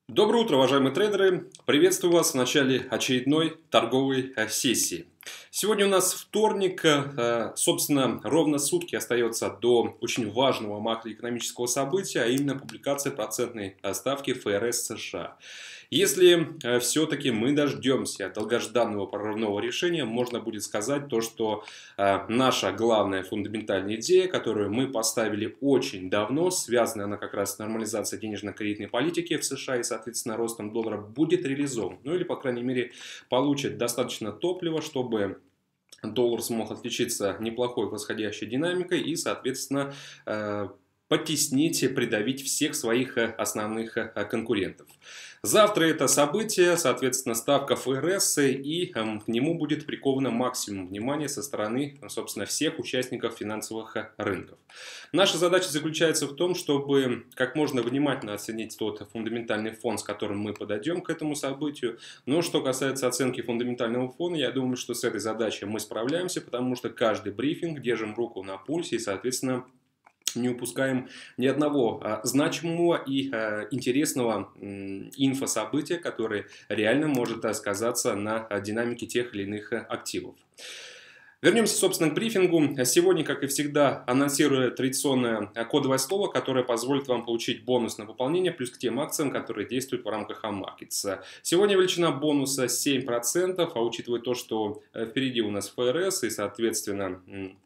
Доброе утро, уважаемые трейдеры! Приветствую вас в начале очередной торговой сессии. Сегодня у нас вторник, собственно, ровно сутки остается до очень важного макроэкономического события, а именно публикации процентной ставки ФРС США. Если все-таки мы дождемся долгожданного прорывного решения, можно будет сказать то, что наша главная фундаментальная идея, которую мы поставили очень давно, связанная она как раз с нормализацией денежно-кредитной политики в США и, соответственно, ростом доллара, будет реализована. Ну или, по крайней мере, получит достаточно топлива, чтобы доллар смог отличиться неплохой восходящей динамикой и, соответственно, потеснить и придавить всех своих основных конкурентов. Завтра это событие, соответственно, ставка ФРС, и к нему будет приковано максимум внимания со стороны, собственно, всех участников финансовых рынков. Наша задача заключается в том, чтобы как можно внимательно оценить тот фундаментальный фон, с которым мы подойдем к этому событию. Но что касается оценки фундаментального фона, я думаю, что с этой задачей мы справляемся, потому что каждый брифинг держим руку на пульсе и, соответственно, не упускаем ни одного значимого и интересного инфособытия, которое реально может сказаться на динамике тех или иных активов. Вернемся, собственно, к брифингу. Сегодня, как и всегда, анонсирую традиционное кодовое слово, которое позволит вам получить бонус на пополнение, плюс к тем акциям, которые действуют в рамках Амаркетс. Сегодня величина бонуса 7%, а учитывая то, что впереди у нас ФРС и, соответственно,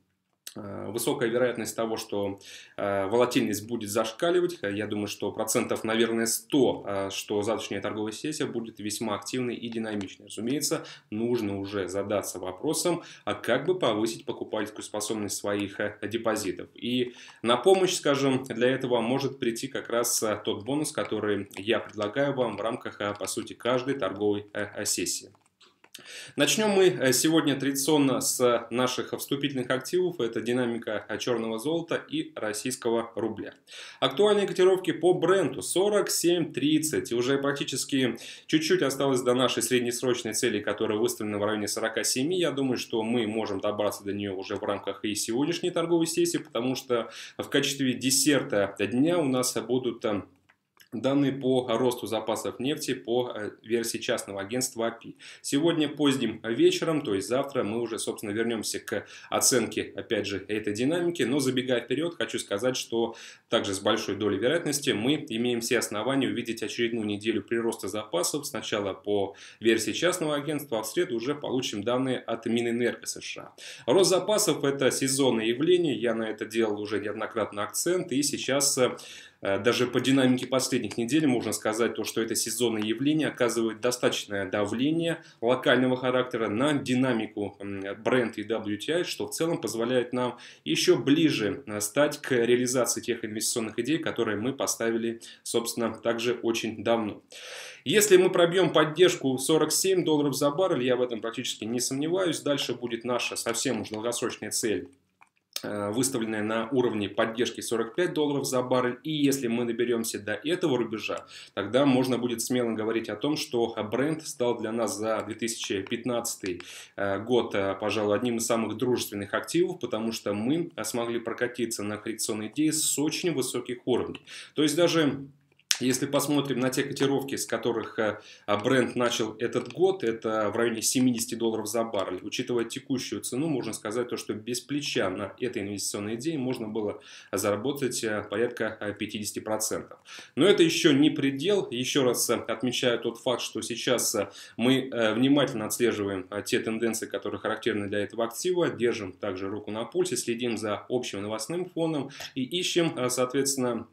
высокая вероятность того, что волатильность будет зашкаливать. Я думаю, что процентов, наверное, 100, что завтрашняя торговая сессия будет весьма активной и динамичной. Разумеется, нужно уже задаться вопросом, а как бы повысить покупательскую способность своих депозитов. И на помощь, скажем, для этого может прийти как раз тот бонус, который я предлагаю вам в рамках, по сути, каждой торговой сессии. Начнем мы сегодня традиционно с наших вступительных активов. Это динамика черного золота и российского рубля. Актуальные котировки по бренту 47.30. И уже практически чуть-чуть осталось до нашей среднесрочной цели, которая выставлена в районе 47. Я думаю, что мы можем добраться до нее уже в рамках и сегодняшней торговой сессии, потому что в качестве десерта дня у нас будут данные по росту запасов нефти по версии частного агентства API. Сегодня поздним вечером, то есть завтра, мы уже, собственно, вернемся к оценке, опять же, этой динамики. Но забегая вперед, хочу сказать, что также с большой долей вероятности мы имеем все основания увидеть очередную неделю прироста запасов. Сначала по версии частного агентства, а в среду уже получим данные от Минэнерго США. Рост запасов – это сезонное явление. Я на это делал уже неоднократно акцент. И сейчас даже по динамике последних недель можно сказать, что это сезонное явление оказывает достаточное давление локального характера на динамику Brent и WTI, что в целом позволяет нам еще ближе стать к реализации тех инвестиционных идей, которые мы поставили, собственно, также очень давно. Если мы пробьем поддержку $47 за баррель, я в этом практически не сомневаюсь, дальше будет наша совсем уж долгосрочная цель, выставленная на уровне поддержки $45 за баррель. И если мы доберемся до этого рубежа, тогда можно будет смело говорить о том, что Brent стал для нас за 2015 год, пожалуй, одним из самых дружественных активов, потому что мы смогли прокатиться на коррекционной идее с очень высоких уровней. То есть даже если посмотрим на те котировки, с которых Brent начал этот год, это в районе $70 за баррель. Учитывая текущую цену, можно сказать, что без плеча на этой инвестиционной идее можно было заработать порядка 50%. Но это еще не предел. Еще раз отмечаю тот факт, что сейчас мы внимательно отслеживаем те тенденции, которые характерны для этого актива, держим также руку на пульсе, следим за общим новостным фоном и ищем, соответственно,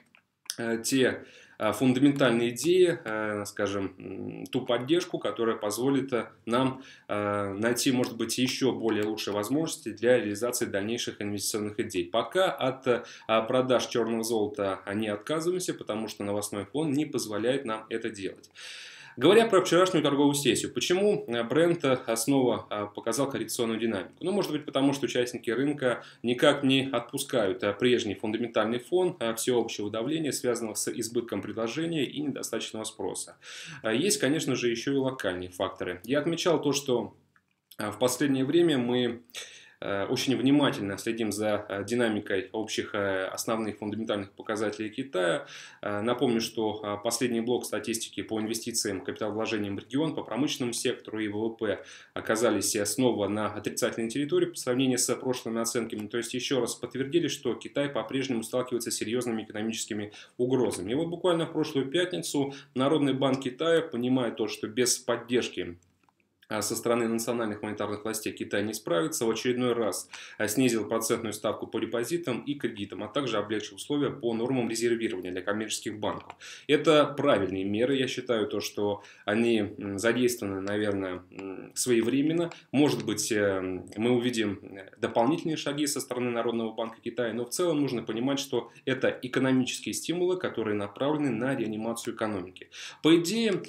те фундаментальные идеи, скажем, ту поддержку, которая позволит нам найти, может быть, еще более лучшие возможности для реализации дальнейших инвестиционных идей. Пока от продаж черного золота не отказываемся, потому что новостной фон не позволяет нам это делать. Говоря про вчерашнюю торговую сессию, почему Brent снова показал коррекционную динамику? Ну, может быть, потому что участники рынка никак не отпускают прежний фундаментальный фон всеобщего давления, связанного с избытком предложения и недостаточного спроса. Есть, конечно же, еще и локальные факторы. Я отмечал то, что в последнее время мы очень внимательно следим за динамикой общих основных фундаментальных показателей Китая. Напомню, что последний блок статистики по инвестициям, капиталовложениям в регион, по промышленному сектору и ВВП оказались снова на отрицательной территории по сравнению с прошлыми оценками. То есть еще раз подтвердили, что Китай по-прежнему сталкивается с серьезными экономическими угрозами. И вот буквально в прошлую пятницу Народный банк Китая, понимая то, что без поддержки со стороны национальных монетарных властей Китай не справится, в очередной раз снизил процентную ставку по депозитам и кредитам, а также облегчил условия по нормам резервирования для коммерческих банков. Это правильные меры, я считаю, то, что они задействованы, наверное, своевременно. Может быть, мы увидим дополнительные шаги со стороны Народного банка Китая, но в целом нужно понимать, что это экономические стимулы, которые направлены на реанимацию экономики. По идее,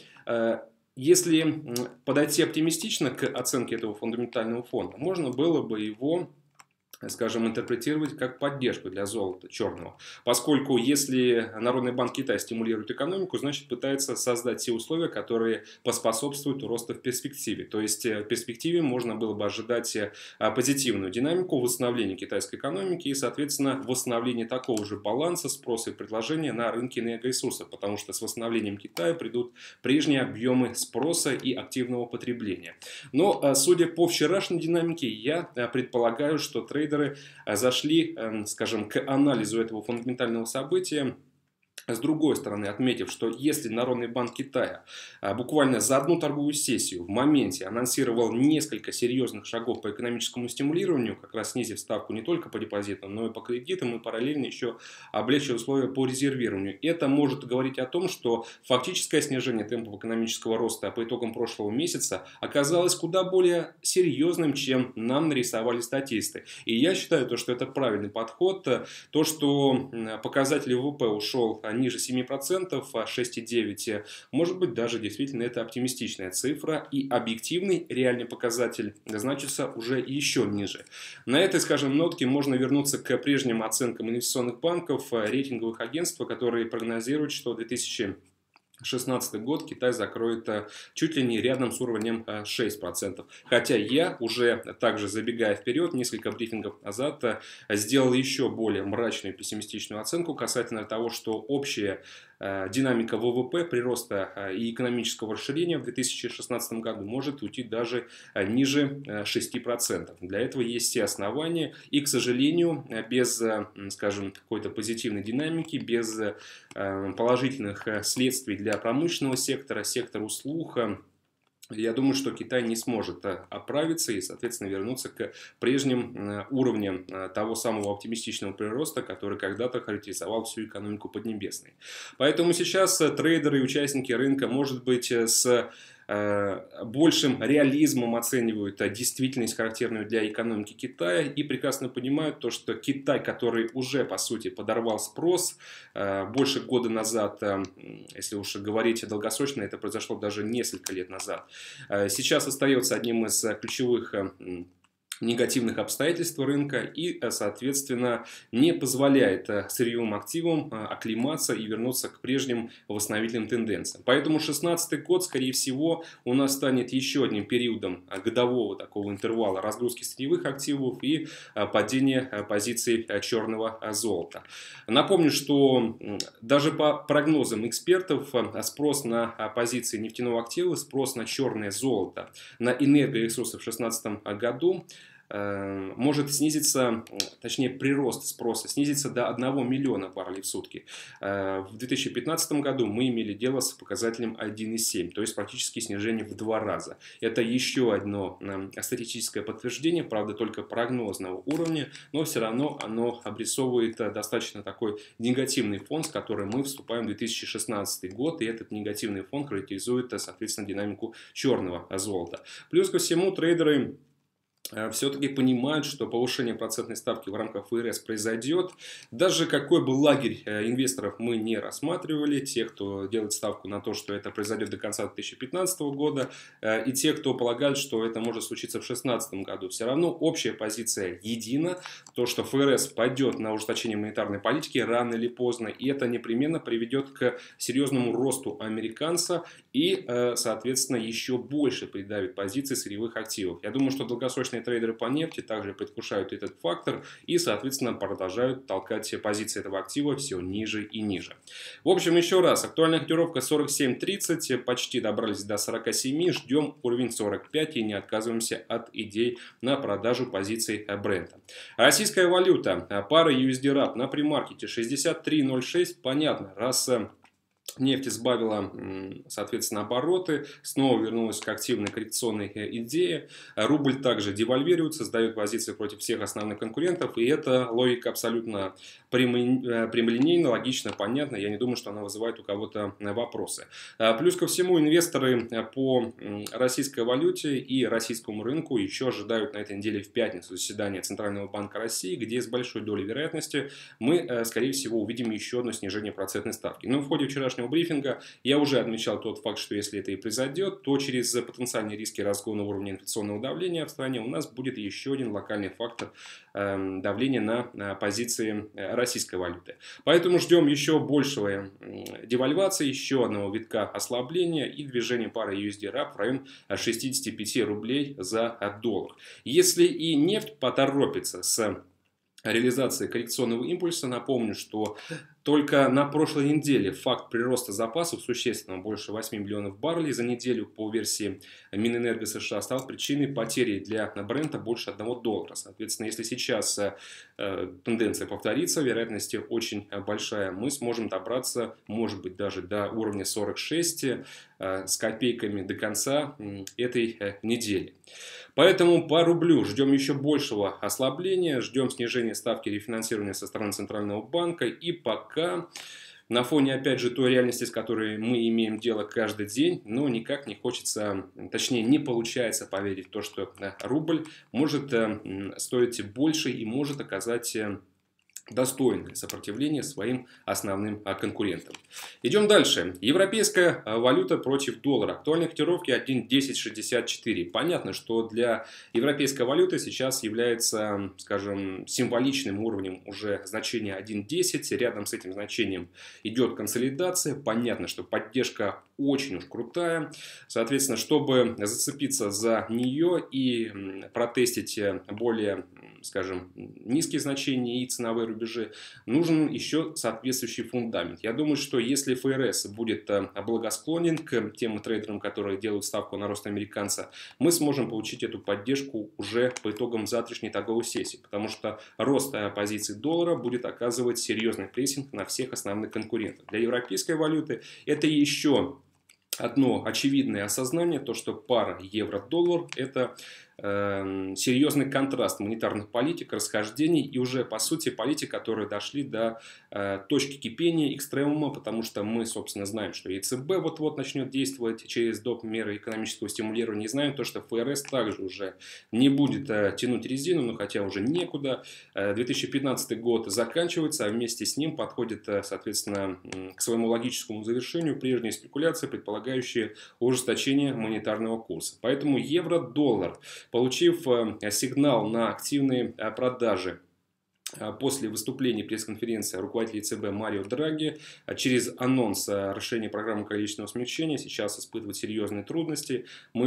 если подойти оптимистично к оценке этого фундаментального фонда, можно было бы его, скажем, интерпретировать как поддержку для золота черного. Поскольку если Народный банк Китая стимулирует экономику, значит пытается создать те условия, которые поспособствуют росту в перспективе. То есть в перспективе можно было бы ожидать позитивную динамику восстановления китайской экономики и, соответственно, восстановление такого же баланса спроса и предложения на рынке энергоресурсов. Потому что с восстановлением Китая придут прежние объемы спроса и активного потребления. Но, судя по вчерашней динамике, я предполагаю, что трейдеры зашли, скажем, к анализу этого фундаментального события с другой стороны, отметив, что если Народный банк Китая буквально за одну торговую сессию в моменте анонсировал несколько серьезных шагов по экономическому стимулированию, как раз снизив ставку не только по депозитам, но и по кредитам, и параллельно еще облегчив условия по резервированию, это может говорить о том, что фактическое снижение темпов экономического роста по итогам прошлого месяца оказалось куда более серьезным, чем нам нарисовали статисты. И я считаю, что это правильный подход. То, что показатель ВВП ушел ниже 7%, 6,9%, может быть, даже действительно это оптимистичная цифра, и объективный реальный показатель значится уже еще ниже. На этой, скажем, нотке можно вернуться к прежним оценкам инвестиционных банков, рейтинговых агентств, которые прогнозируют, что 2016 год Китай закроет чуть ли не рядом с уровнем 6%. Хотя я уже, также забегая вперед, несколько брифингов назад сделал еще более мрачную пессимистичную оценку касательно того, что общая динамика ВВП, прироста и экономического расширения в 2016 году может уйти даже ниже 6%. Для этого есть все основания. И, к сожалению, без, скажем, какой-то позитивной динамики, без положительных следствий для промышленного сектора, сектора услуг, я думаю, что Китай не сможет оправиться и, соответственно, вернуться к прежним уровням того самого оптимистичного прироста, который когда-то характеризовал всю экономику Поднебесной. Поэтому сейчас трейдеры и участники рынка, может быть, с большим реализмом оценивают действительность, характерную для экономики Китая, и прекрасно понимают то, что Китай, который уже, по сути, подорвал спрос больше года назад, если уж говорить долгосрочно, это произошло даже несколько лет назад, сейчас остается одним из ключевых негативных обстоятельств рынка и, соответственно, не позволяет сырьевым активам оклематься и вернуться к прежним восстановительным тенденциям. Поэтому 2016 год, скорее всего, у нас станет еще одним периодом годового такого интервала разгрузки сырьевых активов и падения позиций черного золота. Напомню, что даже по прогнозам экспертов спрос на позиции нефтяного актива, спрос на черное золото, на энергоресурсы в 2016 году может снизиться, точнее прирост спроса снизится до 1 миллиона баррелей в сутки. В 2015 году мы имели дело с показателем 1,7, то есть практически снижение в 2 раза. Это еще одно статистическое подтверждение, правда только прогнозного уровня, но все равно оно обрисовывает достаточно такой негативный фон, с которым мы вступаем в 2016 год, и этот негативный фон характеризует, соответственно, динамику черного золота. Плюс ко всему трейдеры все-таки понимают, что повышение процентной ставки в рамках ФРС произойдет. Даже какой бы лагерь инвесторов мы не рассматривали, те, кто делает ставку на то, что это произойдет до конца 2015 года, и те, кто полагают, что это может случиться в 2016 году, все равно общая позиция едина, то, что ФРС пойдет на ужесточение монетарной политики рано или поздно, и это непременно приведет к серьезному росту американца и, соответственно, еще больше придавит позиции сырьевых активов. Я думаю, что долгосрочная трейдеры по нефти также предвкушают этот фактор и, соответственно, продолжают толкать все позиции этого актива все ниже и ниже. В общем, еще раз, актуальная котировка 47.30, почти добрались до 47, ждем уровень 45 и не отказываемся от идей на продажу позиций Брента. Российская валюта, пара USD-RAP на премаркете 63.06, понятно, раз нефть сбавила, соответственно, обороты, снова вернулась к активной коррекционной идее. Рубль также девальвируется, сдает позиции против всех основных конкурентов. И эта логика абсолютно прямолинейна, логично, понятна. Я не думаю, что она вызывает у кого-то вопросы. Плюс ко всему, инвесторы по российской валюте и российскому рынку еще ожидают на этой неделе в пятницу заседания Центрального банка России, где с большой долей вероятности мы, скорее всего, увидим еще одно снижение процентной ставки. Но в ходе вчерашнего брифинга я уже отмечал тот факт, что если это и произойдет, то через потенциальные риски разгона уровня инфляционного давления в стране у нас будет еще один локальный фактор давления на позиции российской валюты. Поэтому ждем еще большего девальвации, еще одного витка ослабления и движения пары USD-RAP в район 65 рублей за доллар. Если и нефть поторопится с реализации коррекционного импульса, напомню, что только на прошлой неделе факт прироста запасов существенно больше 8 миллионов баррелей за неделю по версии Минэнерго США стал причиной потери для Брента больше $1. Соответственно, если сейчас тенденция повторится, вероятность очень большая, мы сможем добраться, может быть, даже до уровня 46 с копейками до конца этой недели. Поэтому по рублю ждем еще большего ослабления, ждем снижения ставки рефинансирования со стороны Центрального банка. И пока на фоне, опять же, той реальности, с которой мы имеем дело каждый день, но никак не хочется, точнее не получается поверить в то, что рубль может стоить больше и может оказать достойное сопротивление своим основным конкурентам. Идем дальше. Европейская валюта против доллара. Актуальные котировки 1.1064. Понятно, что для европейской валюты сейчас является, скажем, символичным уровнем уже значение 1.10. Рядом с этим значением идет консолидация. Понятно, что поддержка очень уж крутая. Соответственно, чтобы зацепиться за нее и протестить более, скажем, низкие значения и ценовые рубежи, нужен еще соответствующий фундамент. Я думаю, что если ФРС будет благосклонен к тем трейдерам, которые делают ставку на рост американца, мы сможем получить эту поддержку уже по итогам завтрашней торговой сессии, потому что рост позиций доллара будет оказывать серьезный прессинг на всех основных конкурентов. Для европейской валюты это еще одно очевидное осознание, то что пара евро-доллар это серьезный контраст монетарных политик, расхождений и уже по сути политик, которые дошли до точки кипения, экстремума, потому что мы, собственно, знаем, что ЕЦБ вот-вот начнет действовать через доп. Меры экономического стимулирования, и знаем то, что ФРС также уже не будет тянуть резину, но хотя уже некуда. 2015 год заканчивается, а вместе с ним подходит, соответственно, к своему логическому завершению прежние спекуляции, предполагающие ужесточение монетарного курса. Поэтому евро-доллар, получив сигнал на активные продажи после выступления пресс-конференции руководителя ЕЦБ Марио Драги, через анонс расширения программы количественного смягчения, сейчас испытывают серьезные трудности. Мы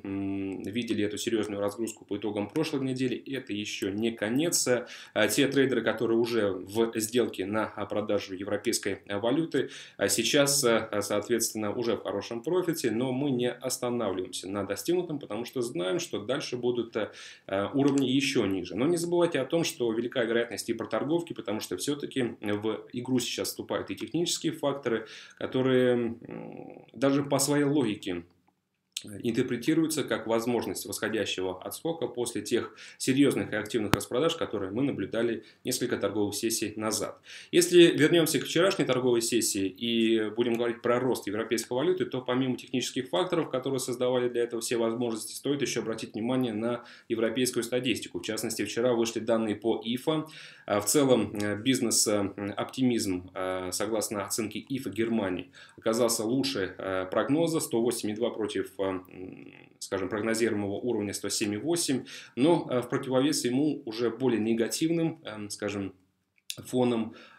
видели эту серьезную разгрузку по итогам прошлой недели. Это еще не конец. Те трейдеры, которые уже в сделке на продажу европейской валюты, сейчас, соответственно, уже в хорошем профите, но мы не останавливаемся на достигнутом, потому что знаем, что дальше будут уровни еще ниже. Но не забывайте о том, что велика вероятность и проторговки, потому что все-таки в игру сейчас вступают и технические факторы, которые даже по своей логике интерпретируется как возможность восходящего отскока после тех серьезных и активных распродаж, которые мы наблюдали несколько торговых сессий назад. Если вернемся к вчерашней торговой сессии и будем говорить про рост европейской валюты, то помимо технических факторов, которые создавали для этого все возможности, стоит еще обратить внимание на европейскую статистику. В частности, вчера вышли данные по ИФА. В целом бизнес-оптимизм, согласно оценке ИФА Германии, оказался лучше прогноза, 108,2 против, скажем, прогнозируемого уровня 107,8, но в противовес ему уже более негативным, скажем, фоном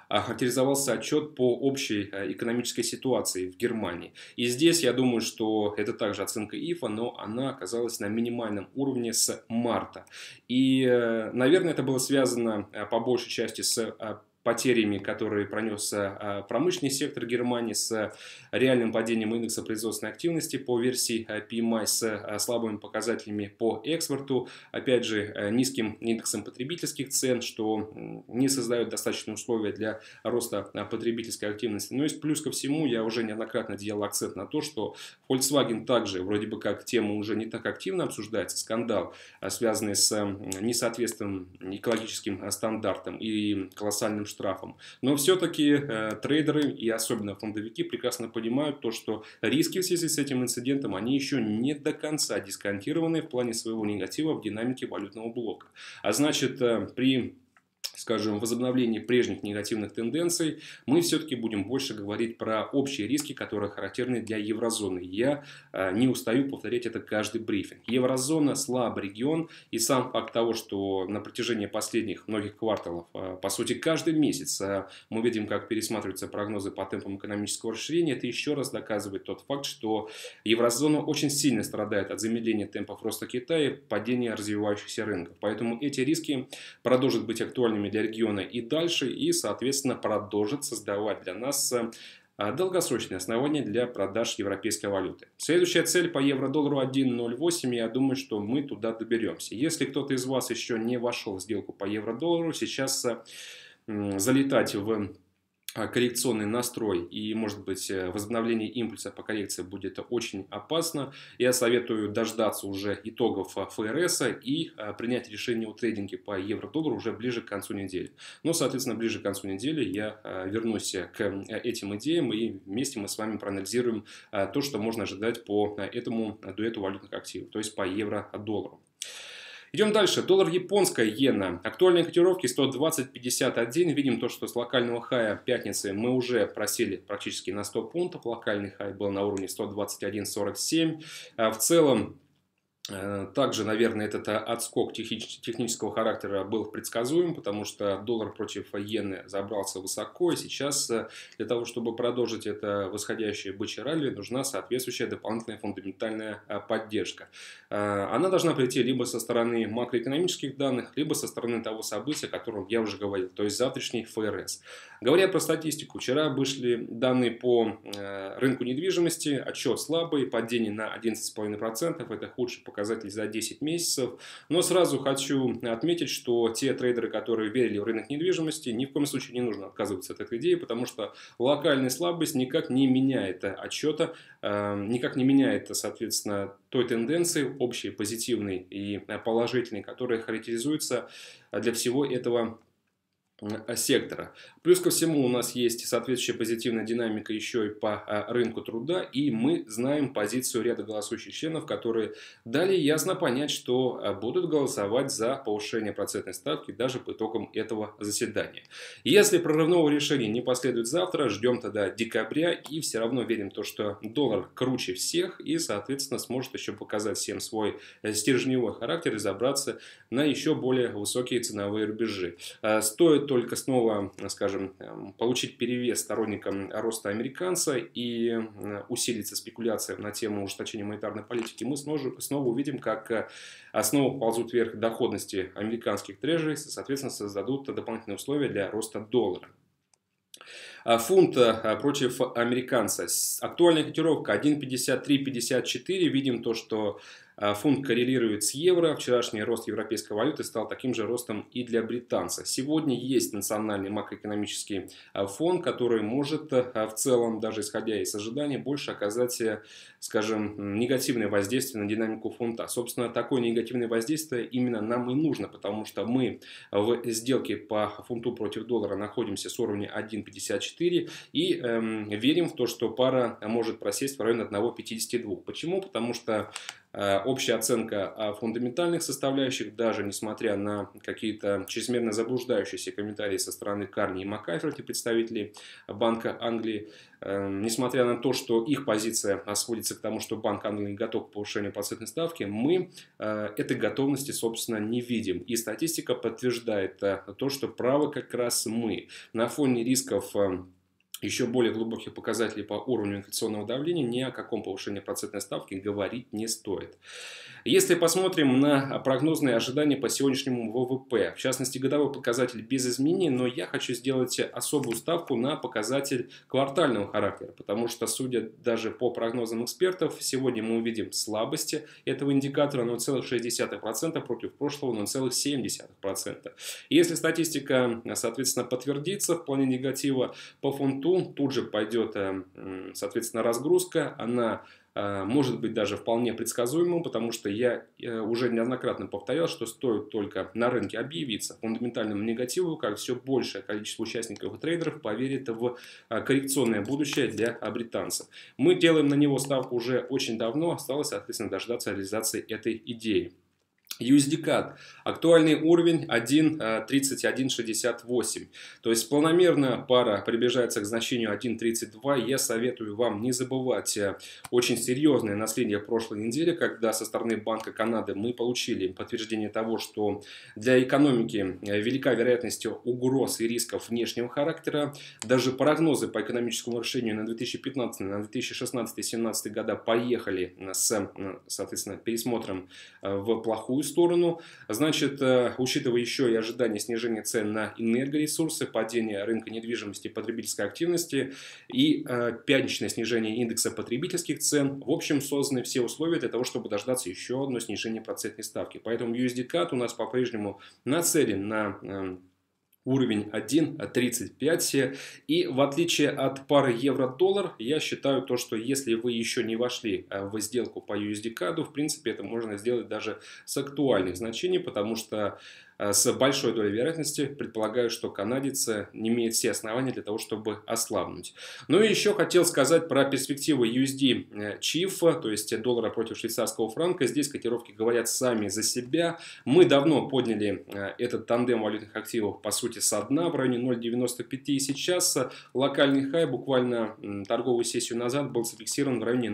характеризовался отчет по общей экономической ситуации в Германии. И здесь я думаю, что это также оценка ИФА, но она оказалась на минимальном уровне с марта. И, наверное, это было связано по большей части с потерями, которые пронес промышленный сектор Германии, с реальным падением индекса производственной активности по версии PMI, с слабыми показателями по экспорту, опять же, низким индексом потребительских цен, что не создает достаточные условия для роста потребительской активности. Но есть плюс ко всему, я уже неоднократно делал акцент на то, что Volkswagen также, вроде бы как тема уже не так активно обсуждается, скандал, связанный с несоответствием экологическим стандартам и колоссальным штрафом. Но все-таки трейдеры и особенно фондовики прекрасно понимают то, что риски в связи с этим инцидентом, они еще не до конца дисконтированы в плане своего негатива в динамике валютного блока. А значит, при, скажем, возобновлении прежних негативных тенденций, мы все-таки будем больше говорить про общие риски, которые характерны для еврозоны. Я не устаю повторять это каждый брифинг. Еврозона слабый регион, и сам факт того, что на протяжении последних многих кварталов, по сути, каждый месяц мы видим, как пересматриваются прогнозы по темпам экономического расширения, это еще раз доказывает тот факт, что еврозона очень сильно страдает от замедления темпов роста Китая и падения развивающихся рынков. Поэтому эти риски продолжат быть актуальными для региона и дальше, и, соответственно, продолжит создавать для нас долгосрочные основания для продаж европейской валюты. Следующая цель по евро-доллару 1.08, я думаю, что мы туда доберемся. Если кто-то из вас еще не вошел в сделку по евро-доллару, сейчас залетать в коррекционный настрой и, может быть, возобновление импульса по коррекции будет очень опасно. Я советую дождаться уже итогов ФРС и принять решение о трейдинге по евро-доллару уже ближе к концу недели. Но, соответственно, ближе к концу недели я вернусь к этим идеям и вместе мы с вами проанализируем то, что можно ожидать по этому дуэту валютных активов, то есть по евро-доллару. Идем дальше. Доллар японская иена. Актуальные котировки 120.51. Видим то, что с локального хая пятницы мы уже просели практически на 100 пунктов. Локальный хай был на уровне 121.47. В целом, также, наверное, этот отскок технического характера был предсказуем, потому что доллар против иены забрался высоко, и сейчас для того, чтобы продолжить это восходящее бычье ралли, нужна соответствующая дополнительная фундаментальная поддержка. Она должна прийти либо со стороны макроэкономических данных, либо со стороны того события, о котором я уже говорил, то есть завтрашний ФРС. Говоря про статистику, вчера вышли данные по рынку недвижимости, отчет слабый, падение на 11,5%, это худший показатель за 10 месяцев. Но сразу хочу отметить, что те трейдеры, которые верили в рынок недвижимости, ни в коем случае не нужно отказываться от этой идеи, потому что локальная слабость никак не меняет отчета, никак не меняет, соответственно, той тенденции общей, позитивной и положительной, которая характеризуется для всего этого сектора. Плюс ко всему у нас есть соответствующая позитивная динамика еще и по рынку труда, и мы знаем позицию ряда голосующих членов, которые дали ясно понять, что будут голосовать за повышение процентной ставки даже по итогам этого заседания. Если прорывного решения не последует завтра, ждем тогда декабря и все равно верим в то, что доллар круче всех и, соответственно, сможет еще показать всем свой стержневой характер и забраться на еще более высокие ценовые рубежи. Стоит только снова, скажем, получить перевес сторонникам роста американца и усилиться спекуляция на тему ужесточения монетарной политики, мы снова увидим, как снова ползут вверх доходности американских трежерей, соответственно, создадут дополнительные условия для роста доллара. Фунт против американца. Актуальная котировка 1.5354. Видим то, что фунт коррелирует с евро. Вчерашний рост европейской валюты стал таким же ростом и для британца. Сегодня есть национальный макроэкономический фон, который может в целом, даже исходя из ожиданий, больше оказать, скажем, негативное воздействие на динамику фунта. Собственно, такое негативное воздействие именно нам и нужно, потому что мы в сделке по фунту против доллара находимся с уровня 1.54 и верим в то, что пара может просесть в районе 1.52. Почему? Потому что общая оценка о фундаментальных составляющих, даже несмотря на какие-то чрезмерно заблуждающиеся комментарии со стороны Карни и Маккаферти, представителей Банка Англии, несмотря на то, что их позиция сводится к тому, что Банк Англии готов к повышению процентной ставки, мы этой готовности, собственно, не видим. И статистика подтверждает то, что правы как раз мы. На фоне рисков еще более глубоких показателей по уровню инфляционного давления ни о каком повышении процентной ставки говорить не стоит. Если посмотрим на прогнозные ожидания по сегодняшнему ВВП, в частности годовой показатель без изменений, но я хочу сделать особую ставку на показатель квартального характера, потому что, судя даже по прогнозам экспертов, сегодня мы увидим слабости этого индикатора 0,6% против прошлого 0,7%. Если статистика, соответственно, подтвердится в плане негатива по фунту, тут же пойдет, соответственно, разгрузка. Она может быть даже вполне предсказуемым, потому что я уже неоднократно повторял, что стоит только на рынке объявиться фундаментальному негативу, как все большее количество участников и трейдеров поверит в коррекционное будущее для британцев. Мы делаем на него ставку уже очень давно, осталось, соответственно, дождаться реализации этой идеи. USD-CAD. Актуальный уровень 1.3168. То есть планомерно пара приближается к значению 1.32. Я советую вам не забывать очень серьезное наследие прошлой недели, когда со стороны Банка Канады мы получили подтверждение того, что для экономики велика вероятность угроз и рисков внешнего характера. Даже прогнозы по экономическому решению на 2015, на 2016 и 2017 года поехали с, соответственно, пересмотром в плохую сторону. Значит, учитывая еще и ожидание снижения цен на энергоресурсы, падение рынка недвижимости и потребительской активности и пятничное снижение индекса потребительских цен, в общем, созданы все условия для того, чтобы дождаться еще одно снижение процентной ставки. Поэтому USD-CAD у нас по-прежнему нацелен на уровень 1.35. И в отличие от пары евро-доллар, я считаю то, что если вы еще не вошли в сделку по USD-CAD, в принципе, это можно сделать даже с актуальных значений, потому что с большой долей вероятности предполагаю, что канадец не имеет все основания для того, чтобы ослабнуть. Ну и еще хотел сказать про перспективы USD CHF, то есть доллара против швейцарского франка. Здесь котировки говорят сами за себя. Мы давно подняли этот тандем валютных активов, по сути, со дна в районе 0.95. И сейчас локальный хай буквально торговую сессию назад был зафиксирован в районе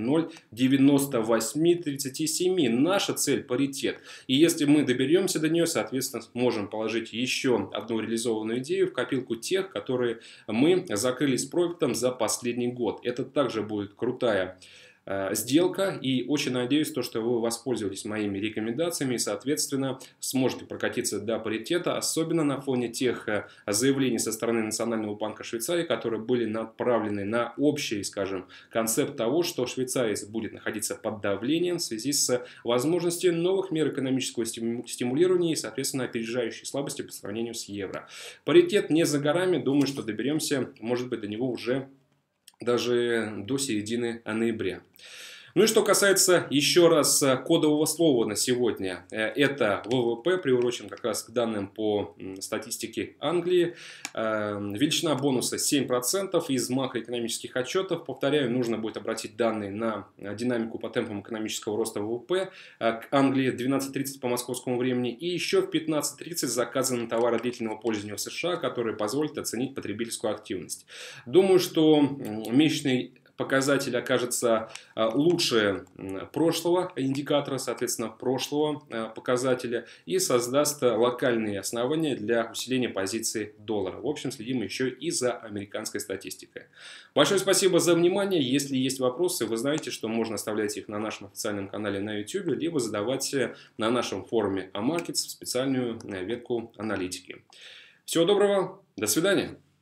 0.9837. Наша цель паритет. И если мы доберемся до нее, соответственно, можем положить еще одну реализованную идею в копилку тех, которые мы закрыли с профитом за последний год. Это также будет крутая сделка, и очень надеюсь, что вы воспользовались моими рекомендациями и, соответственно, сможете прокатиться до паритета, особенно на фоне тех заявлений со стороны Национального банка Швейцарии, которые были направлены на общий, скажем, концепт того, что Швейцария будет находиться под давлением в связи с возможностью новых мер экономического стимулирования и, соответственно, опережающей слабости по сравнению с евро. Паритет не за горами, думаю, что доберемся, может быть, до него уже даже до середины ноября. Ну и что касается еще раз кодового слова на сегодня, это ВВП, приурочен как раз к данным по статистике Англии. Величина бонуса 7% из макроэкономических отчетов. Повторяю, нужно будет обратить данные на динамику по темпам экономического роста ВВП к Англии 12:30 по московскому времени. И еще в 15:30 заказы на товары длительного пользования в США, которые позволят оценить потребительскую активность. Думаю, что месячный показатель окажется лучше прошлого индикатора, соответственно, прошлого показателя, и создаст локальные основания для усиления позиции доллара. В общем, следим еще и за американской статистикой. Большое спасибо за внимание. Если есть вопросы, вы знаете, что можно оставлять их на нашем официальном канале на YouTube, либо задавать на нашем форуме Amarkets в специальную ветку аналитики. Всего доброго, до свидания.